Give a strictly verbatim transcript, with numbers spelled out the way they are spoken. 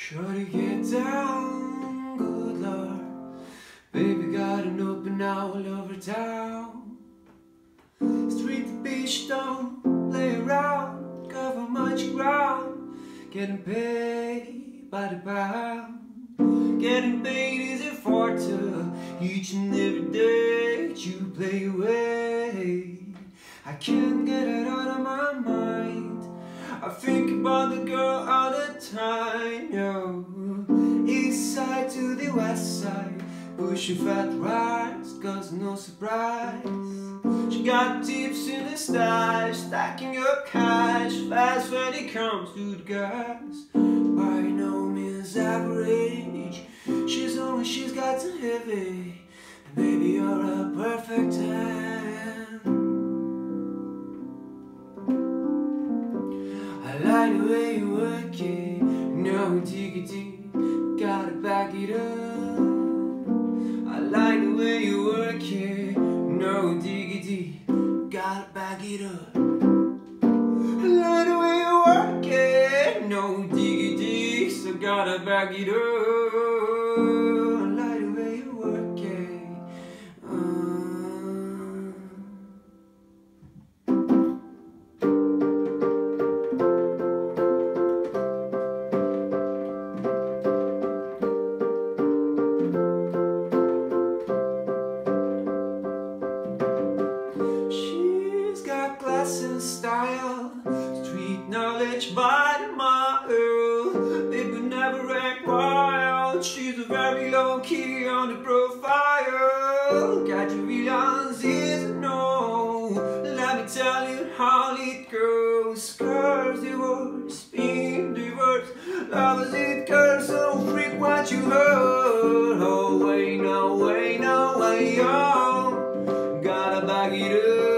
Shorty, get down, good lord. Baby got an open all over town. Street to beach, don't play around. Cover much ground. Getting paid by the pound. Getting paid is a fortune. Each and every day you play away. I can't get it out of my mind. I think about the girl all the time, yo. East side to the west side, pushing fat rides, cause no surprise. She got tips in the stash, stacking up cash, fast when it comes to the gas. By no means average, she's on, she's got some heavy. And baby, you're a perfect ten. I like the way you work it, no diggity, gotta back it up. I like the way you work it, no diggity, gotta back it up. I like the way you work it, no diggity, so gotta back it up. I like the way you work it. Uh. And style, street knowledge by the mile. Baby never act wild. She's a very low key on the profile. Got you realize it's a no. Let me tell you how it goes. Curves divorce, spin divorce. Lovers it curves so freak what you heard. Oh wait, no, wait, no, wait, yo. Gotta back it up.